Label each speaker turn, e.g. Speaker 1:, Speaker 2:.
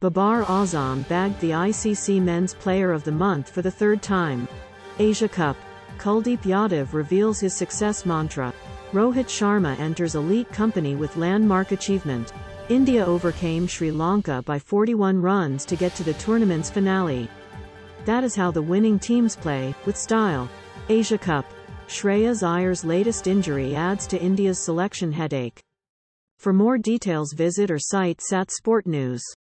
Speaker 1: Babar Azam bagged the ICC Men's Player of the Month for the third time. Asia Cup. 𝓙𝓸𝓲𝓷 reveals his success mantra. Rohit Sharma enters elite company with landmark achievement. India overcame Sri Lanka by 41 runs to get to the tournament's finale. That is how the winning teams play, with style. Asia Cup. Shreya Iyer's latest injury adds to India's selection headache. For more details visit or cite SatsportNews.